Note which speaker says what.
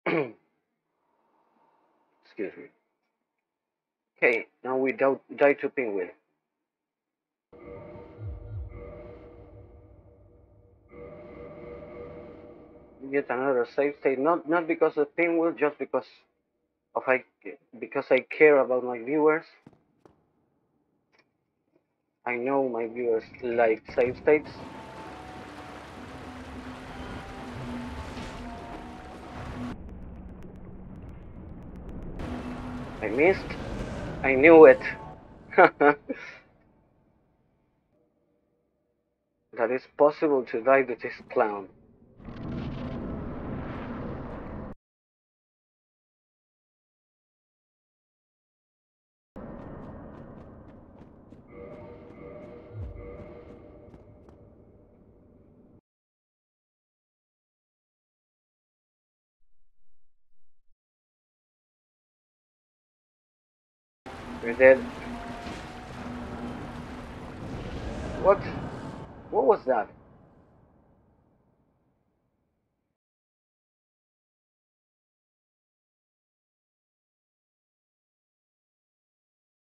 Speaker 1: Excuse me. Okay, now we die to Pinwheel. Get another save state. Not because of Pinwheel, just of I because I care about my viewers. I know my viewers like save states. I missed. I knew it. That it's possible to die to this clown. You're dead. What? What was that?